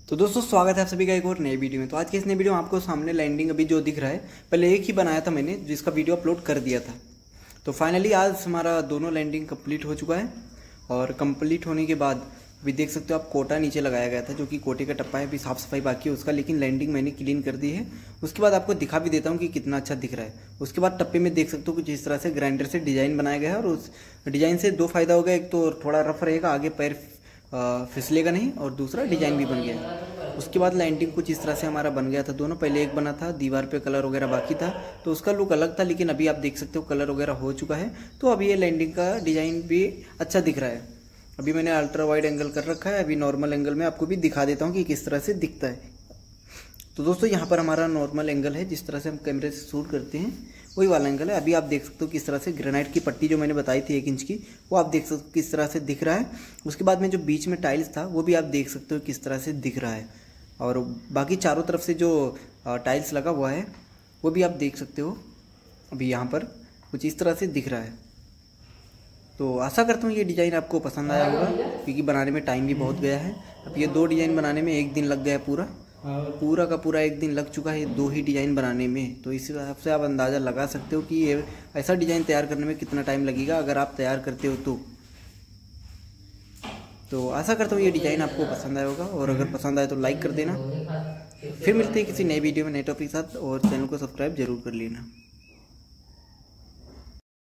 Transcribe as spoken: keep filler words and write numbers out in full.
तो दोस्तों स्वागत है आप सभी का एक और नई वीडियो में। तो आज के इस नई वीडियो में आपको सामने लैंडिंग अभी जो दिख रहा है, पहले एक ही बनाया था मैंने जिसका वीडियो अपलोड कर दिया था। तो फाइनली आज हमारा दोनों लैंडिंग कंप्लीट हो चुका है और कंप्लीट होने के बाद अभी देख सकते हो आप कोटा नीचे लगाया गया था, जो कि कोटे का टप्पा है, अभी साफ सफाई बाकी है उसका, लेकिन लैंडिंग मैंने क्लीन कर दी है। उसके बाद आपको दिखा भी देता हूँ कि कितना अच्छा दिख रहा है। उसके बाद टप्पे में देख सकते हो कि जिस तरह से ग्राइंडर से डिजाइन बनाया गया है, और उस डिजाइन से दो फायदा हो गया, एक तो थोड़ा रफ रहेगा, आगे पैर फिसलेगा नहीं, और दूसरा डिजाइन भी बन गया। उसके बाद लैंडिंग कुछ इस तरह से हमारा बन गया था दोनों। पहले एक बना था, दीवार पे कलर वगैरह बाकी था, तो उसका लुक अलग था, लेकिन अभी आप देख सकते हो कलर वगैरह हो चुका है। तो अभी ये लैंडिंग का डिजाइन भी अच्छा दिख रहा है। अभी मैंने अल्ट्रा वाइड एंगल कर रखा है, अभी नॉर्मल एंगल में आपको भी दिखा देता हूँ कि किस तरह से दिखता है। तो दोस्तों यहाँ पर हमारा नॉर्मल एंगल है, जिस तरह से हम कैमरे से शूट करते हैं वही वाला एंगल है। अभी आप देख सकते हो किस तरह से ग्रेनाइट की पट्टी जो मैंने बताई थी एक इंच की, वो आप देख सकते हो किस तरह से दिख रहा है। उसके बाद में जो बीच में टाइल्स था वो भी आप देख सकते हो किस तरह से दिख रहा है, और बाकी चारों तरफ से जो टाइल्स लगा हुआ है वो भी आप देख सकते हो। अभी यहाँ पर कुछ इस तरह से दिख रहा है। तो आशा करता हूँ ये डिज़ाइन आपको पसंद आया होगा, क्योंकि बनाने में टाइम भी बहुत गया है। अब ये दो डिज़ाइन बनाने में एक दिन लग गया है, पूरा पूरा का पूरा एक दिन लग चुका है दो ही डिज़ाइन बनाने में। तो इस हिसाब से आप अंदाज़ा लगा सकते हो कि ये ऐसा डिज़ाइन तैयार करने में कितना टाइम लगेगा अगर आप तैयार करते हो तो। तो आशा करता हूँ ये डिज़ाइन आपको पसंद आया होगा, और अगर पसंद आए तो लाइक कर देना। फिर मिलते हैं किसी नए वीडियो में नए टॉपिक के साथ, और चैनल को सब्सक्राइब जरूर कर लेना।